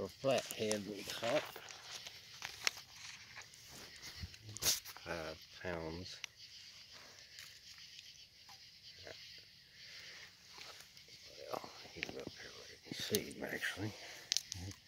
little flathead we caught. 5 pounds. Well, he's up here where you can see him actually.